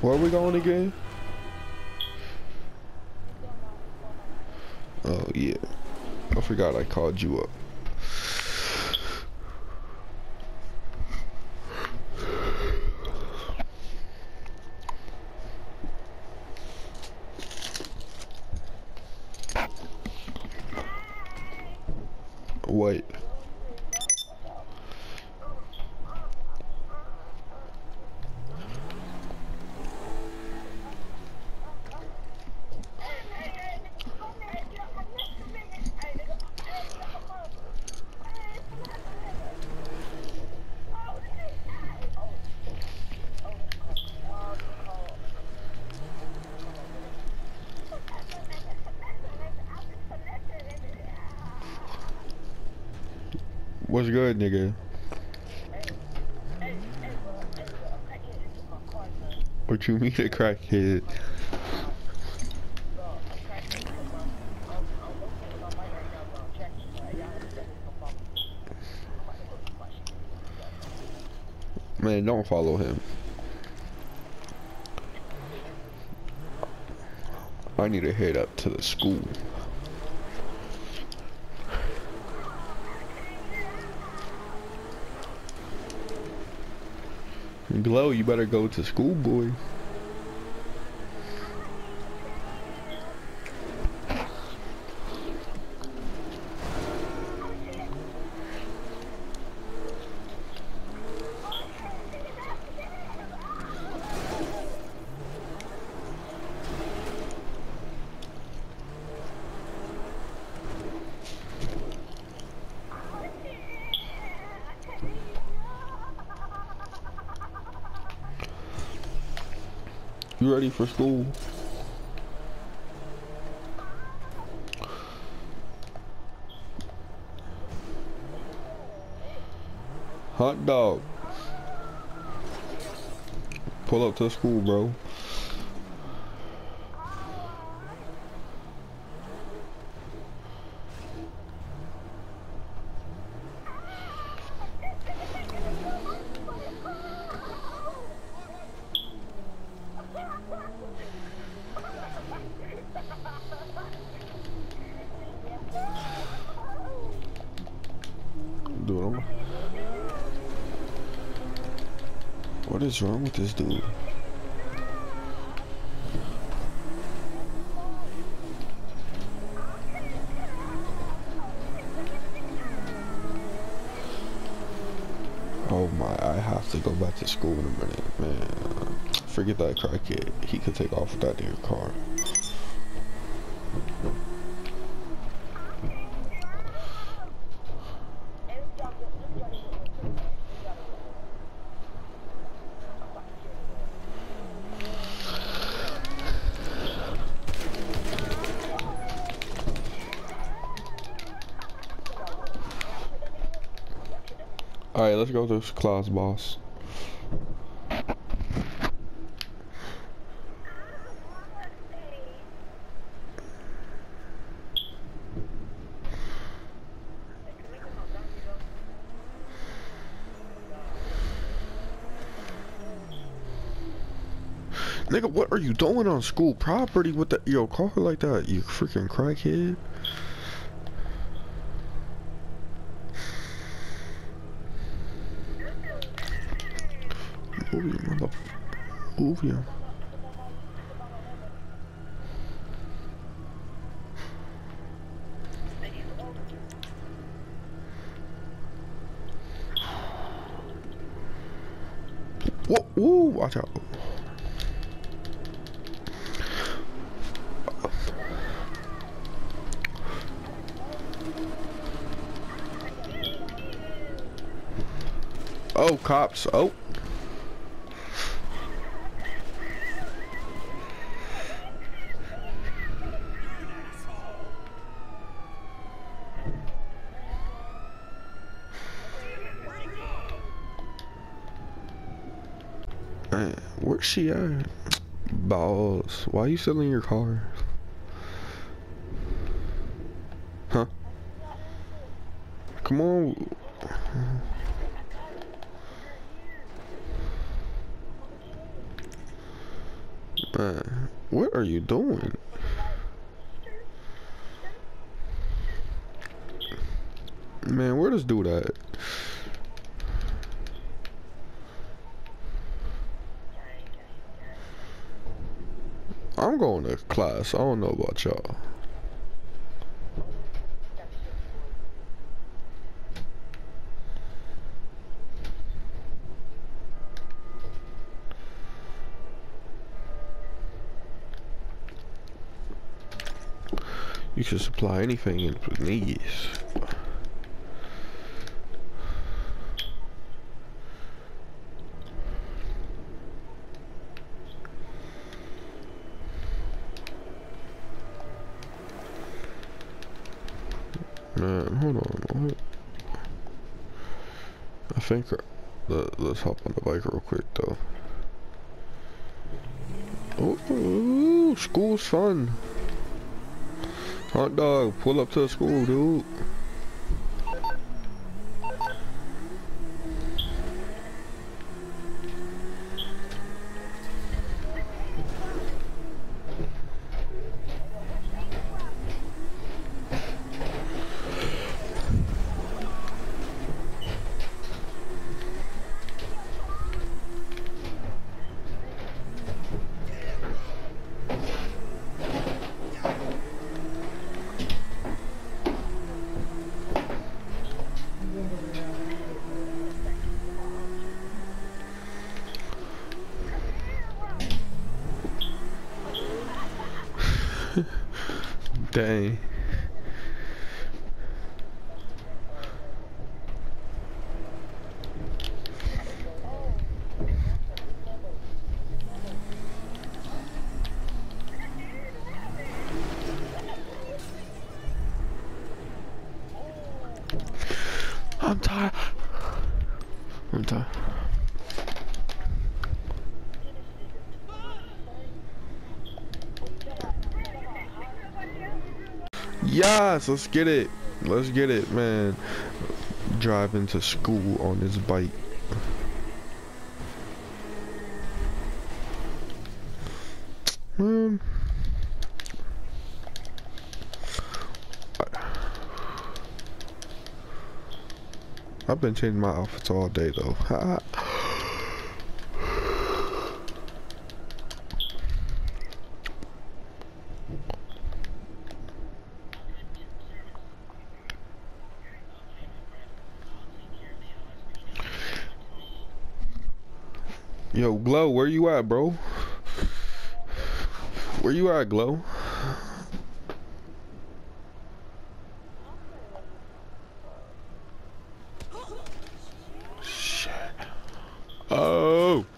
Where are we going again? Oh yeah. I forgot I called you up. Wait. What's good, nigga? What you mean a crackhead? Man, don't follow him. I need to head up to the school. Glow, you better go to school, boy. You ready for school? Hot dog. Pull up to school, bro. Dude, what is wrong with this dude? Oh my, I have to go back to school in a minute, man. Forget that crackhead. He could take off with that damn car. Alright, let's go to class, boss. Nigga, what are you doing on school property with your car like that, you freaking crackhead? Move your mother. Move your. Whoa, whoa, watch out. Oh, cops. Oh. Man, where's she at? Balls. Why are you selling your car? Huh? Come on. Man, what are you doing? Man, where does dude at? I'm going to class. I don't know about y'all. You should supply anything in these. Man, hold on. I think let's hop on the bike real quick though. Oh, school's fun. Hot dog, pull up to the school, dude. Dang. I'm tired. I'm tired. Yes, let's get it. Let's get it, man. Driving to school on this bike. I've been changing my outfits all day though. Yo, Glow, where you at, bro? Where you at, Glow? Shit. Oh.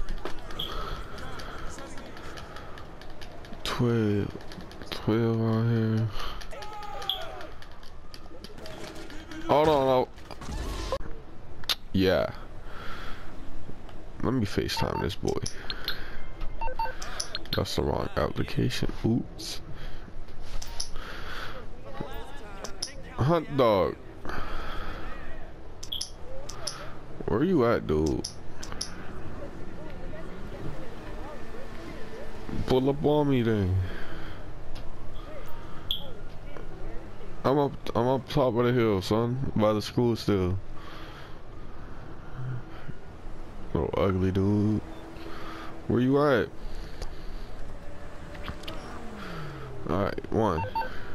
12 out here. Hold on, yeah. Let me FaceTime this boy. That's the wrong application. Oops. Hunt dog. Where you at, dude? Pull up on me then. I'm up top of the hill, son. By the school still. Little ugly dude. Where you at? Alright, one.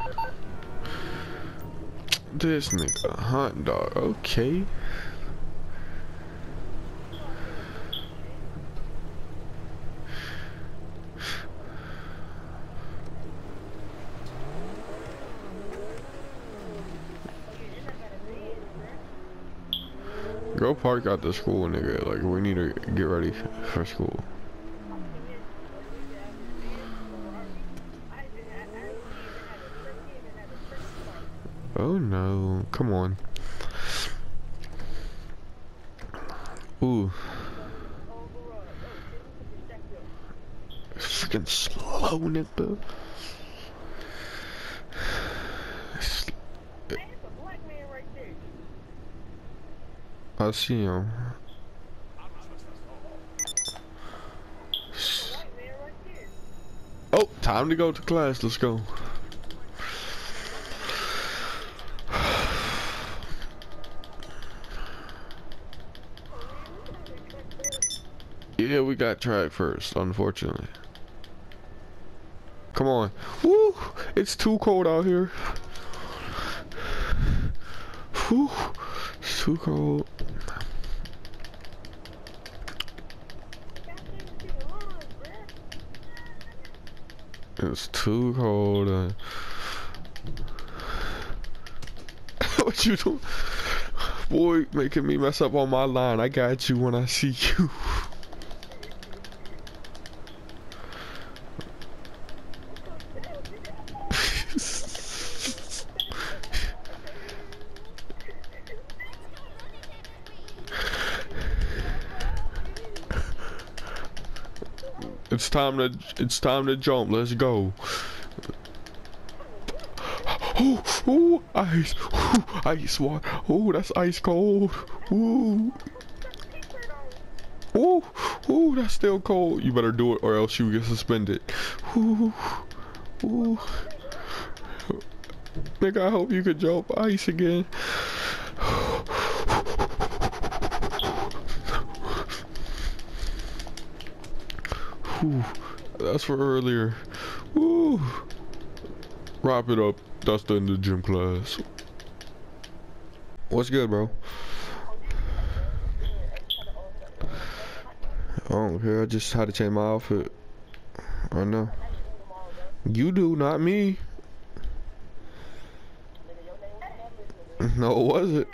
This nigga, hunt dog, okay. Go park out the school, nigga. Like, we need to get ready for school. Oh no, come on. Ooh. Freaking slow, nigga. I see him. Time to go to class. Let's go. Yeah, we got track first, unfortunately. Come on. Woo! It's too cold out here. Whew. It's too cold. It's too cold. What you doing? Boy, making me mess up on my line. I got you when I see you. It's time to jump. Let's go. Ooh, ice. Ooh, ice water. Ooh, that's ice cold. Ooh. Ooh, that's still cold. You better do it or else you get suspended. Ooh. Ooh. Nigga, I hope you could jump ice again. Ooh, that's for earlier. Ooh. Wrap it up. That's the end of the gym class. What's good, bro? I don't care. I just had to change my outfit. I know. You do, not me. No, it wasn't.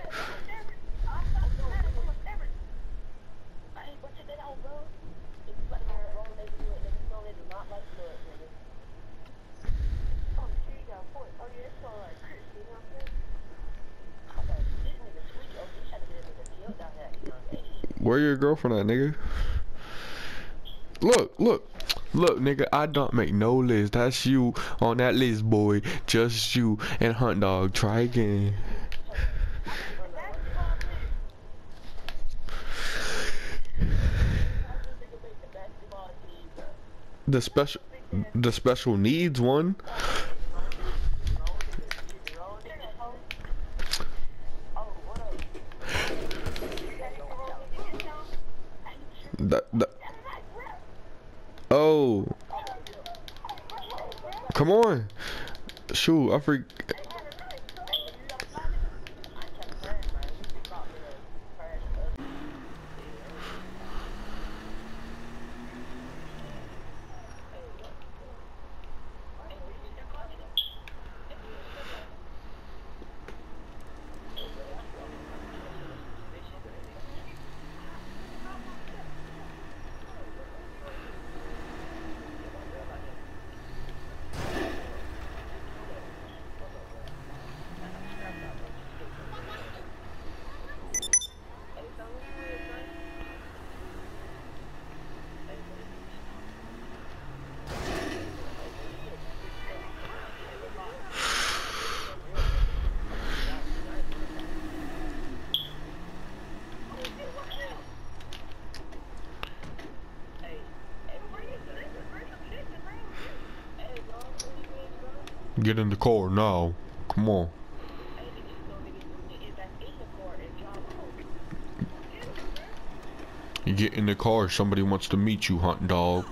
Where your girlfriend at, nigga? Look, nigga, I don't make no list. That's you on that list, boy. Just you and Hunt Dog. Try again. The special needs one. Oh, come on. Shoot, I freak. Get in the car now. Come on. You get in the car. Somebody wants to meet you, Hunt Dog.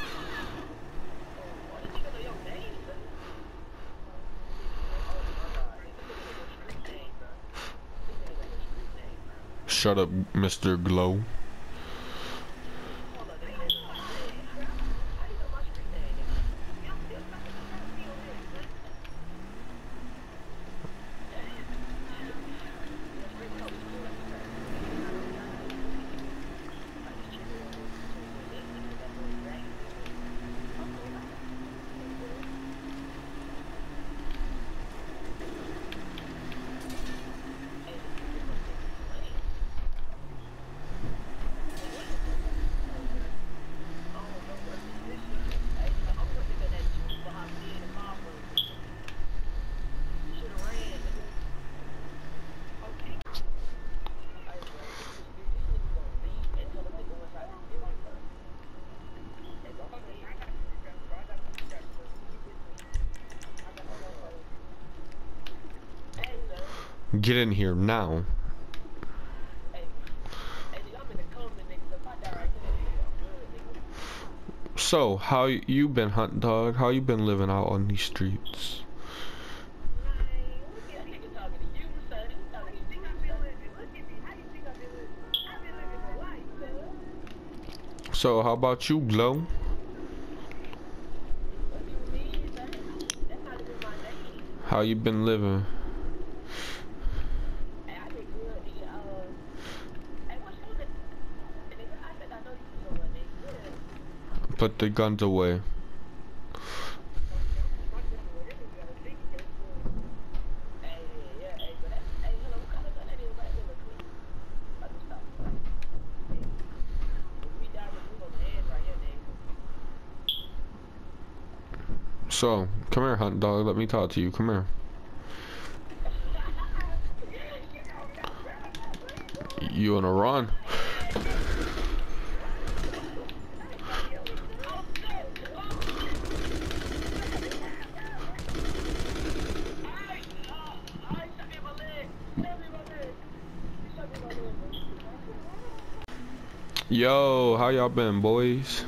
Shut up, Mr. Glow. Get in here now. So, how you been, Hunt Dog? How you been living out on these streets? So, how about you, Glow? How you been living? Put the guns away. So, come here, Hunt Dog. Let me talk to you. Come here. You on a run? Yo, how y'all been, boys?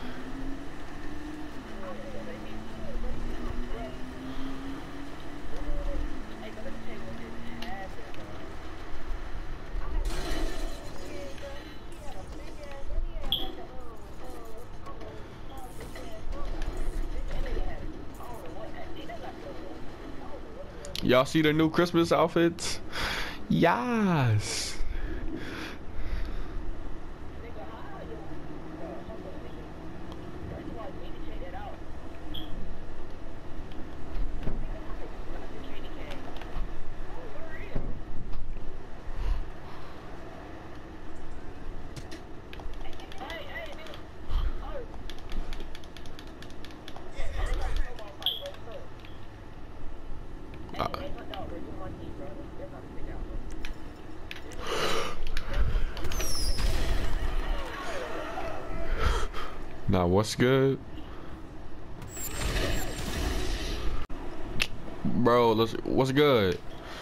Y'all see the new Christmas outfits? Yes. Now what's good? Bro, what's good?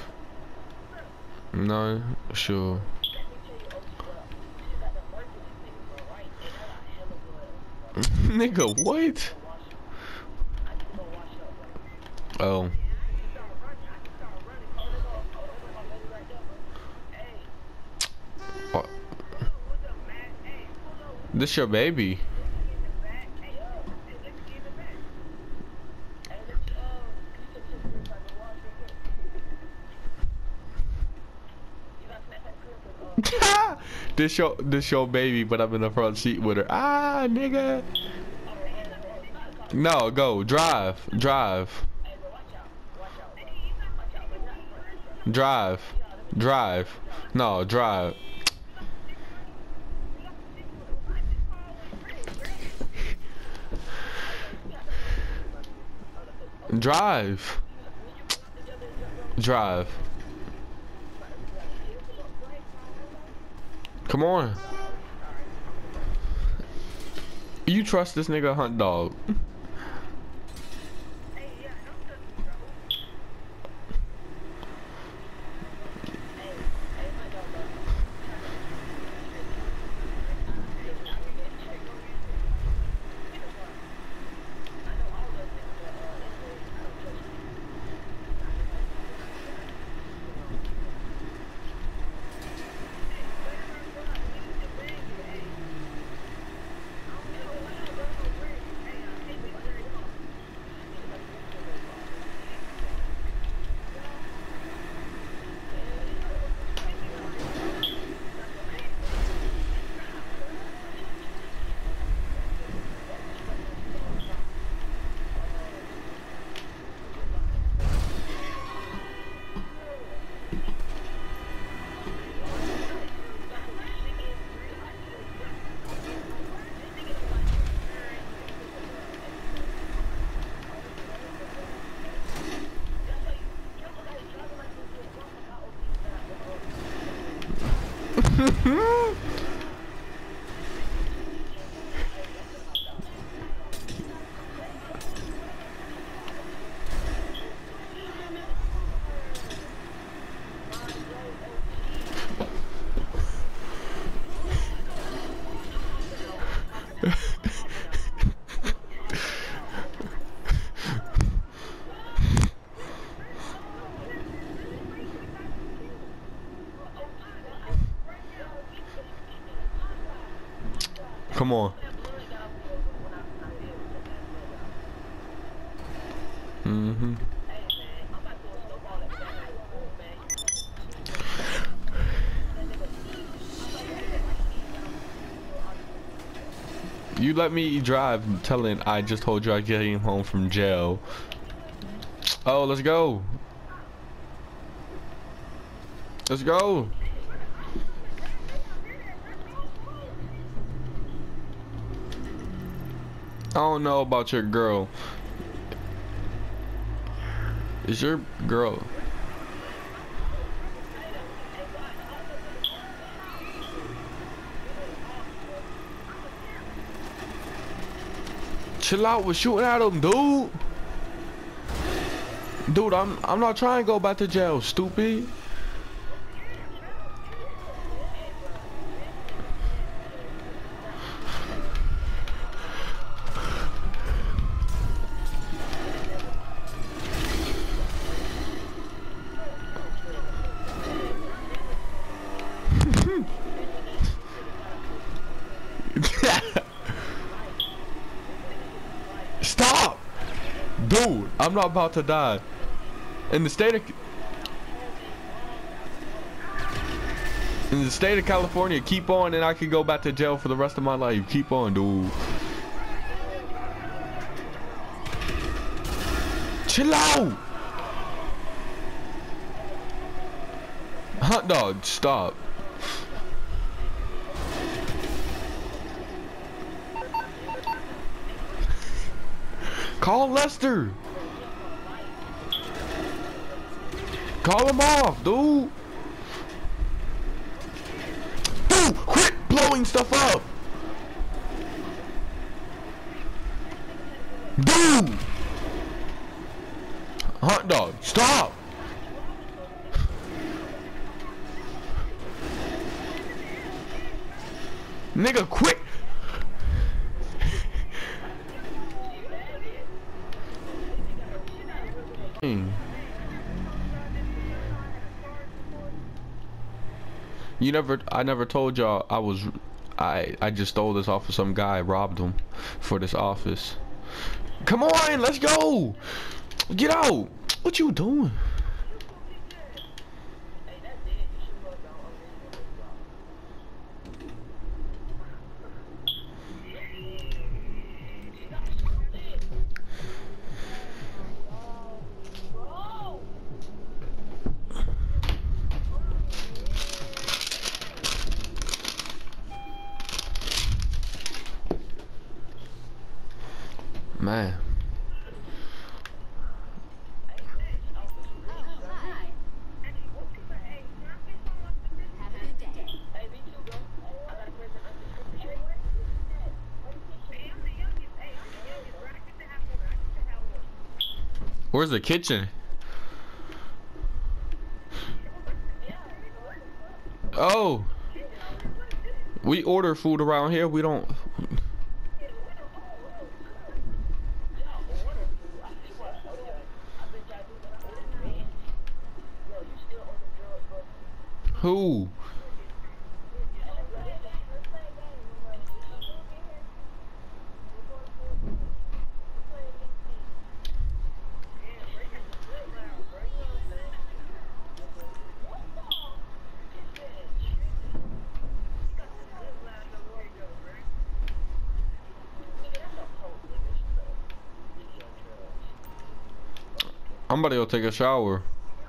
No, sure. Nigga, what? Oh. What? This your baby? This your baby, but I'm in the front seat with her. Ah, nigga. No, go drive. No, drive. Drive. Come on. You trust this nigga, Hunt Dog? Come on. Mm-hmm. You let me drive telling I just told you I came home from jail. Oh, let's go. Let's go. I don't know about your girl. Is your girl? Chill out with shooting at him, dude. Dude, I'm not trying to go back to jail, stupid. Stop! Dude, I'm not about to die. In the state of California, keep on and I can go back to jail for the rest of my life. Keep on, dude. Chill out! Hot dog, stop. Call Lester. Call him off, dude. Dude, quit blowing stuff up. Dude. Hot dog, stop. Nigga, quit. I never told y'all I just stole this off of some guy, robbed him for this office. Come on, let's go. Get out. What you doing? Man. Where's the kitchen? Oh. We order food around here. We don't. Who? I'm about to go take a shower.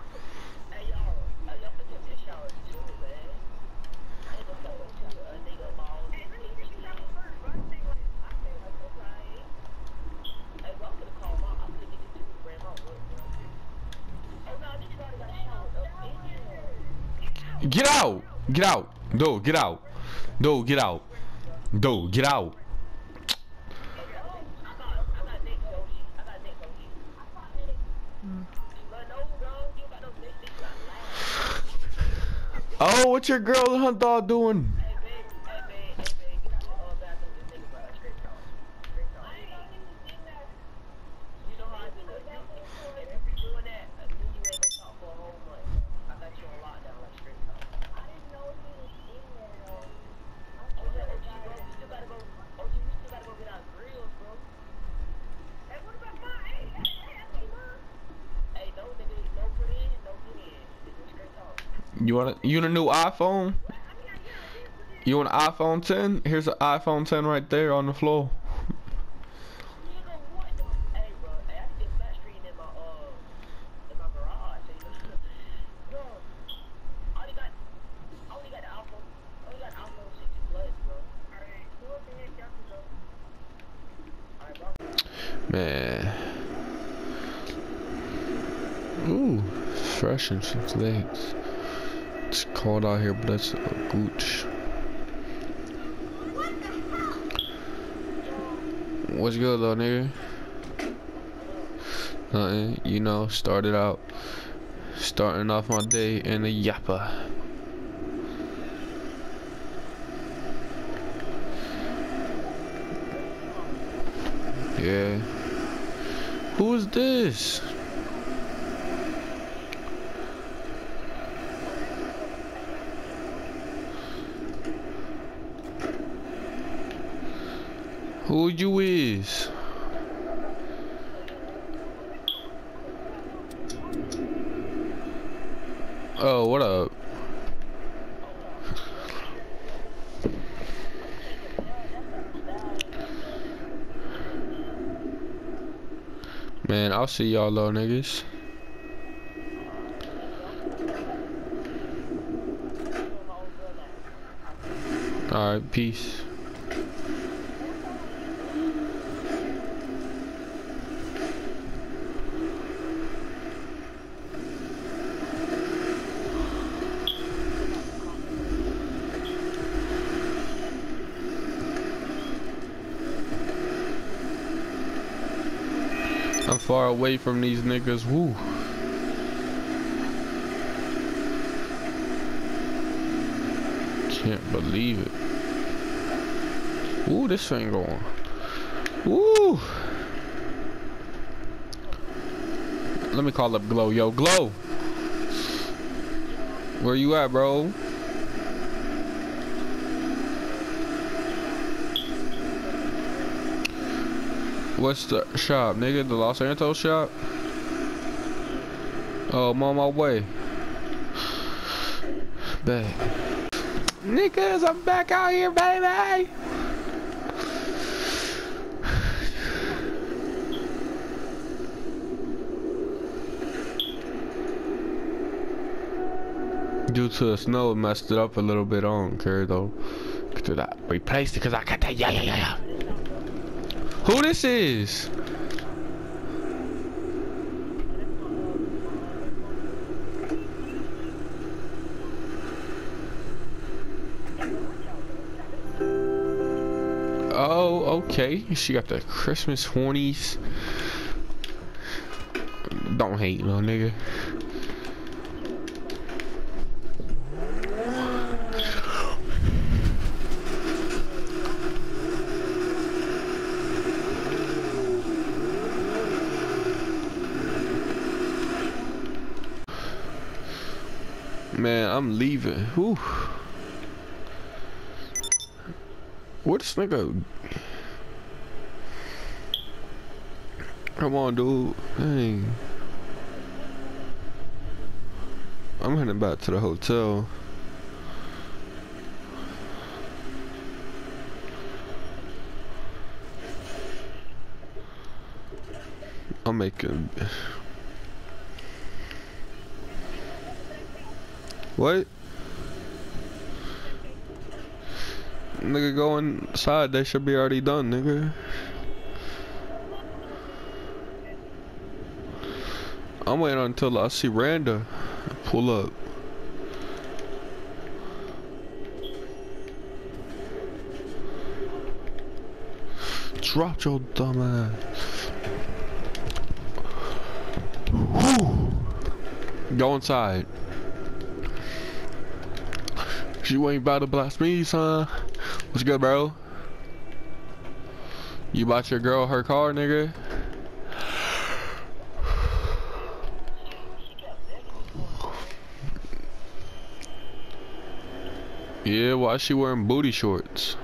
Get out! Get out! Dude, get out! Dude, get out! Dude, get out! Oh, what's your girl hunt dog doing? You want a new iPhone? You want an iPhone 10? Here's an iPhone 10 right there on the floor. Man. Ooh, fresh and some legs. It's cold out here, but that's a gooch. What's good, little nigga? Nothing, you know, starting off my day in a yappa. Yeah. Who is this? Who you is? Oh, what up? Man, I'll see y'all little niggas. Alright, peace. I'm far away from these niggas. Woo. Can't believe it. Ooh, this thing going. Woo. Let me call up Glow. Yo, Glow. Where you at, bro? What's the shop, nigga? The Los Santos shop? Oh, I'm on my way. Bet. Niggas, I'm back out here, baby! Due to the snow, it messed it up a little bit. I don't care though. Could I replaced it because I got that. Yeah. Who this is? Oh, okay. She got the Christmas hornies. Don't hate, little nigga. Man, I'm leaving. Whew. Where this nigga? Come on, dude. Dang. I'm heading back to the hotel. I'm making. What? Nigga, go inside. They should be already done, nigga. I'm waiting until I see Randa pull up. Drop your dumb ass. Whew. Go inside. You ain't about to blast me, son. What's good, bro? You bought your girl her car, nigga? Yeah, why is she wearing booty shorts?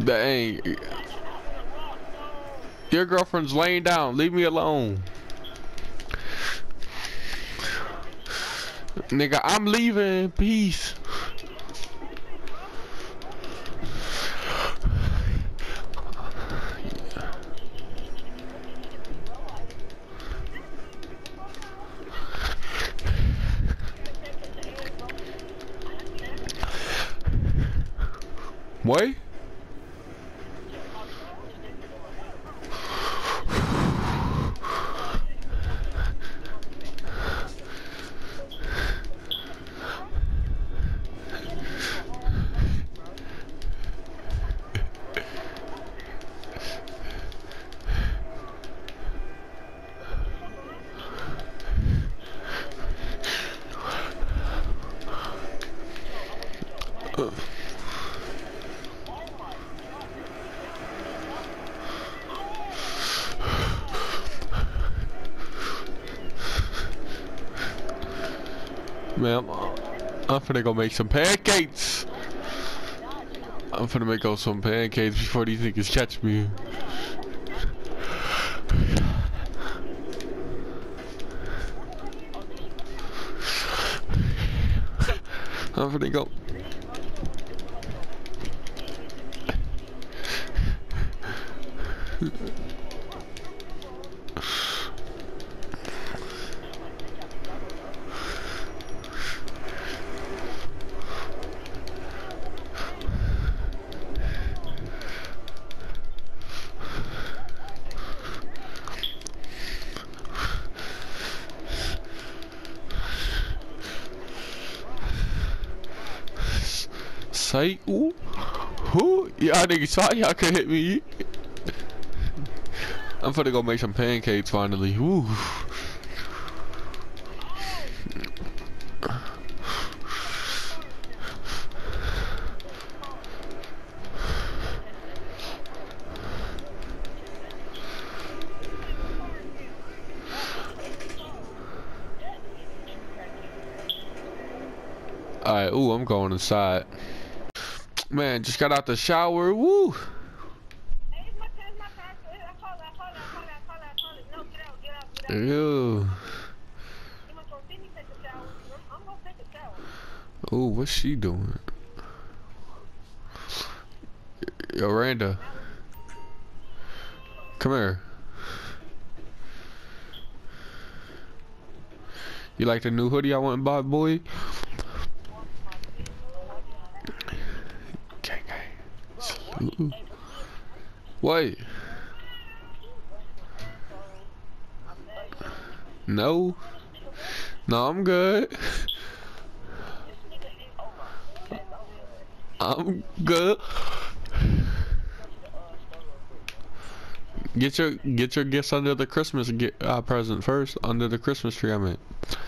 Dang. Your girlfriend's laying down. Leave me alone. Nigga, I'm leaving. Peace. What? Man, I'm finna go make some pancakes. I'm finna make some pancakes before these niggas catch me. I'm finna go. Say, ooh, who? Y'all niggas saw y'all could hit me. I'm finna go make some pancakes finally. Woo. Alright, ooh, I'm going inside. Man, just got out the shower. Woo. Ew. Ooh, what's she doing? Yo, Randa. Come here. You like the new hoodie I went and bought, boy? Gang, gang. Salute. What? No. No, I'm good. I'm good. Get your gifts under the Christmas present first. Under the Christmas tree, I meant.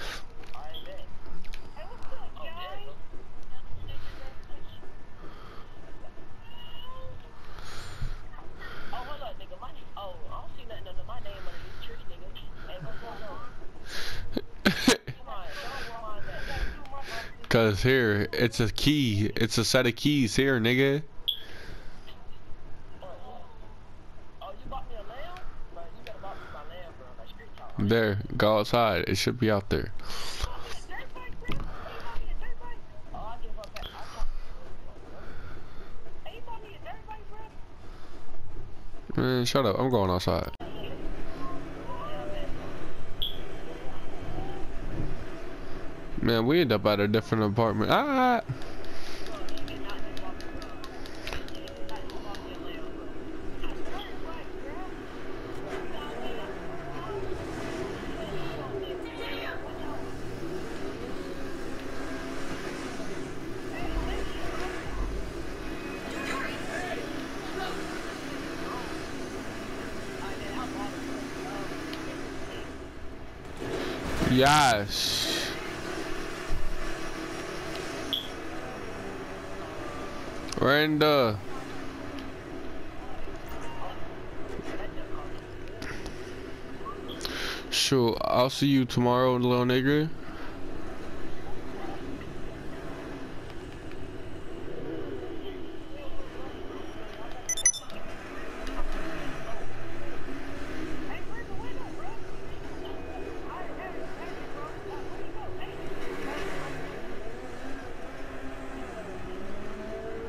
Cause here, it's a key. It's a set of keys here, nigga. There, go outside. It should be out there. Man, shut up. I'm going outside. Man, we end up at a different apartment. Ah! Yes. Randa. Sure, I'll see you tomorrow, little nigga.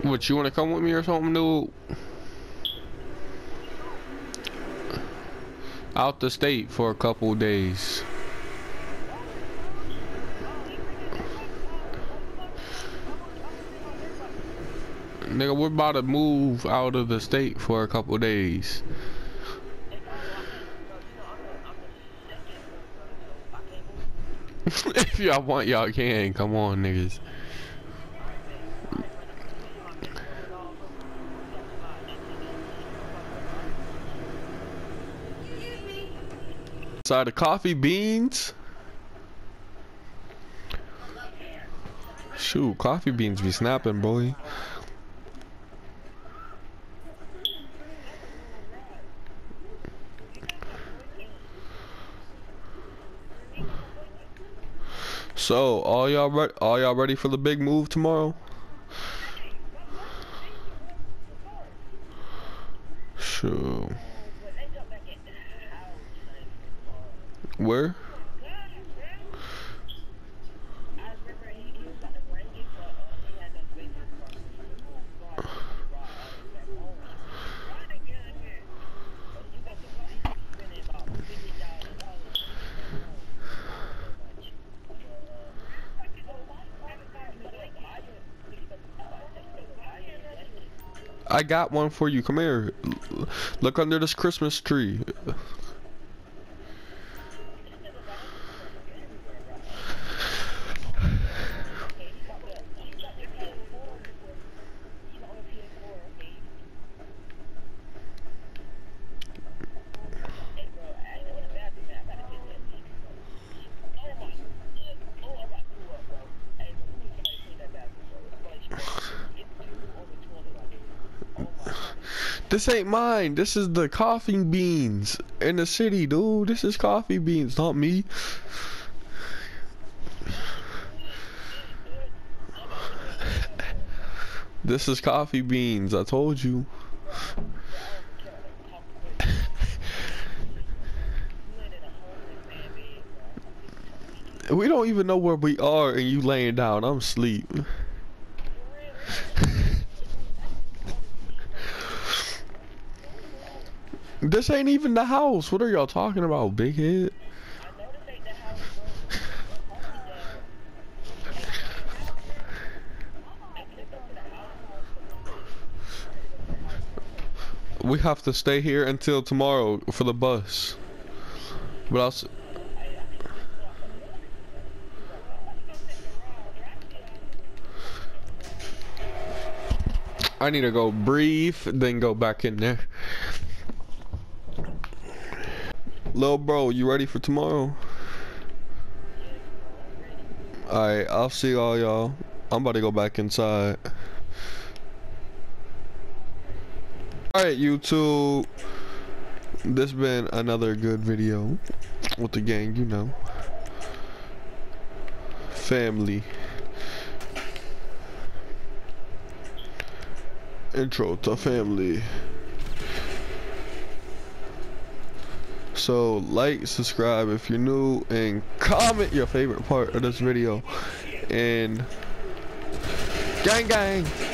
What, you wanna come with me or something, dude? Out the state for a couple days. Nigga, we're about to move out of the state for a couple days. If y'all want, y'all can. Come on, niggas. Side of coffee beans. Shoot, coffee beans be snapping, boy. So, all y'all ready for the big move tomorrow? Sure. Where? I got one for you. Come here. Look under this Christmas tree. This ain't mine. This is the coffee beans in the city, dude. This is coffee beans, not me. This is coffee beans. I told you. We don't even know where we are, and you laying down. I'm asleep. This ain't even the house. What are y'all talking about, big head? We have to stay here until tomorrow for the bus. But I'll I need to go breathe, then go back in there. Lil bro, you ready for tomorrow? Alright, I'll see all y'all. I'm about to go back inside. Alright, YouTube. This been another good video with the gang, you know. Family. Intro to family. So like, subscribe if you're new, and comment your favorite part of this video. And gang gang.